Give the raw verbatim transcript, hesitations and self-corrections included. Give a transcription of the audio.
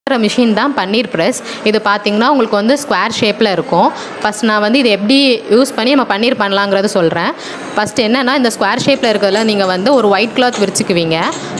Machine தான் பன்னீர் press. இது பார்த்தீங்கன்னா உங்களுக்கு வந்து ஸ்கொயர் ஷேப்பில் இருக்கும். ஃபஸ்ட் நான் வந்து இது எப்படி யூஸ் பண்ணி நம்ம பன்னீர் பண்ணலாங்கிறது சொல்கிறேன். ஃபஸ்ட்டு என்னென்னா இந்த ஸ்கொயர் ஷேப்பில் இருக்கிறதுல நீங்கள் வந்து ஒரு ஒயிட் கிளாத் விரிச்சுக்குவீங்க.